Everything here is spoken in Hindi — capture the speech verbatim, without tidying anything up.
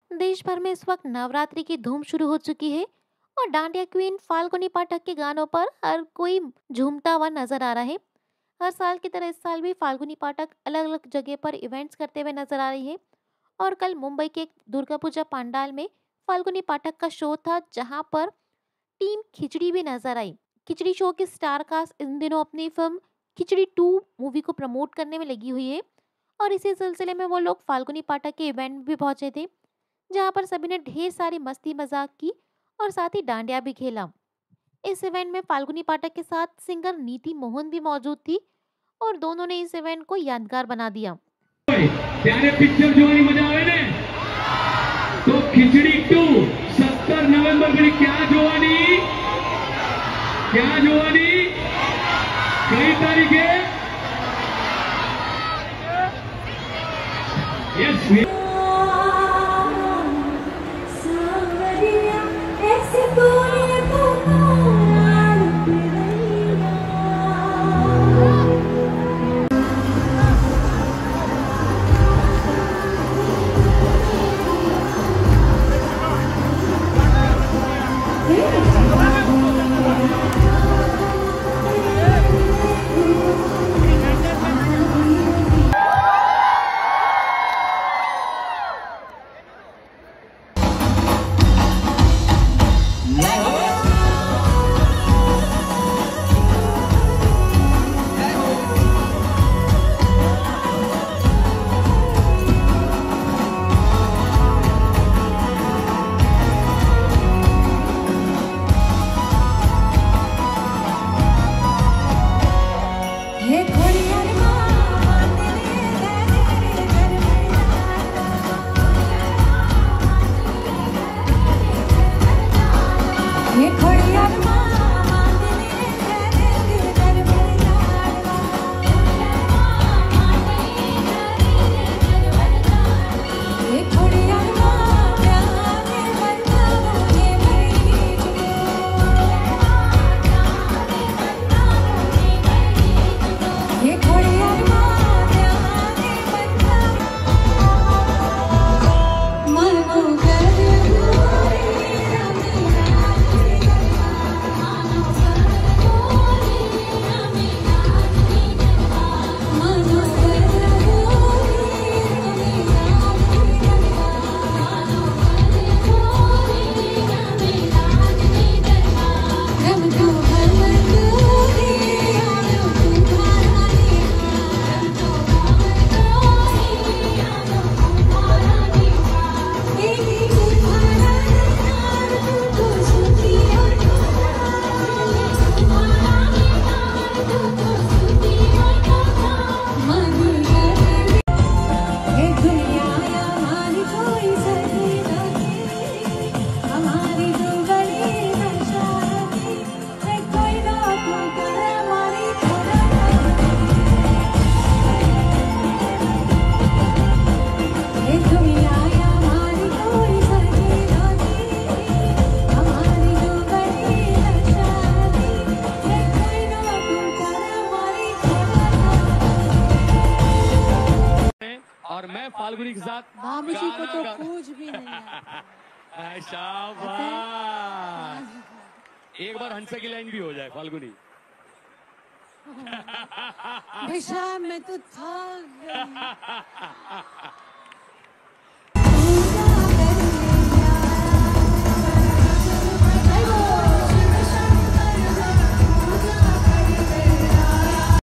देश भर में इस वक्त नवरात्रि की धूम शुरू हो चुकी है और डांडिया क्वीन फाल्गुनी पाठक के गानों पर हर कोई झूमता हुआ नजर आ रहा है। हर साल की तरह इस साल भी फाल्गुनी पाठक अलग अलग जगह पर इवेंट्स करते हुए नजर आ रही है। और कल मुंबई के एक दुर्गा पूजा पंडाल में फाल्गुनी पाठक का शो था, जहां पर टीम खिचड़ी भी नजर आई। खिचड़ी शो के स्टार कास्ट इन दिनों अपनी फिल्म खिचड़ी टू मूवी को प्रमोट करने में लगी हुई है। और इसी सिलसिले में वो लोग फाल्गुनी पाठक के इवेंट में भी पहुंचे थे, जहां पर सभी ने ढेर सारी मस्ती मजाक की और साथ ही डांडिया भी खेला। इस इवेंट में फाल्गुनी पाठक के साथ सिंगर नीति मोहन भी मौजूद थी और दोनों ने इस इवेंट को यादगार बना दिया। प्यारे पिक्चर जो मजा आवे ने तो खिचड़ी टू सत्तर नवंबर में क्या जोवानी क्या जोवानी कई तारीख है। यस और मैं फाल्गुनी के साथ भाभी जी को तो कुछ भी नहीं आता। शाबाश। एक बार हंसा की लाइन भी हो जाए फाल्गुनी। भाई साहब मैं तो थक गई।